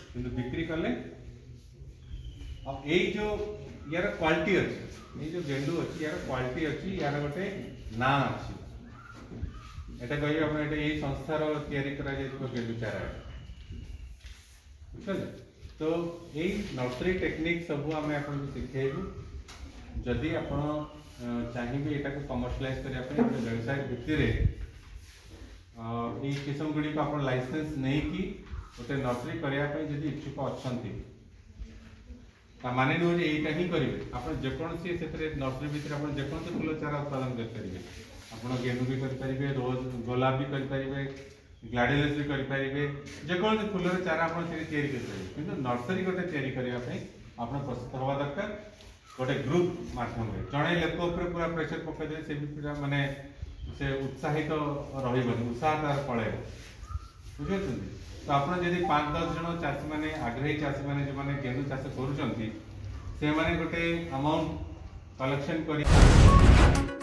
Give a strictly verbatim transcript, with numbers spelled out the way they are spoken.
किंतु बिक्री कले अब यही जो यार क्वालिटी अच्छी ये जो गेंडू अच्छी यार क्वालिटी अच्छी यार गोटे ना अच्छी एटा कहिबे आपण एटा एई संस्थार तयारी करा जायतो गेंडू चारा बुझले। तो यही नर्सरी टेक्निक सब आम आपको शिखेबू जदि आपण चाहिए यहाँ को कमर्शियलाइज करने व्यवसाय भित्ति ये किस्म गुड़ी को आप लाइसेंस नहीं कि गोटे नर्सरी करने जब इच्छुक अच्छा माने नुह यहीटा ही करेंगे आप जेकोसी नर्सरी भितर आप जेकोसी फूल चारा उत्पादन करेंगे आप गेंदू भी करेंगे रोज गोलाप भी करेंगे ग्लाडियोलस भी करेंगे जेकोसी फूलर चारा आप तैयारी करेंगे कि नर्सरी गोटे तैयारी करने आप प्रस्तुत हवा दरकार गोटे ग्रुप मध्यम जड़े लोक पूरा प्रेसर पकईदे से भी पूरा माने से उत्साहित रही उत्साह तार पलैब बुझे। तो आप पांच दस जन चाषी मैंने आग्रही चाषी मैंने जो मैंने गेंदू चाष कर गोटे अमाउंट कलेक्शन कर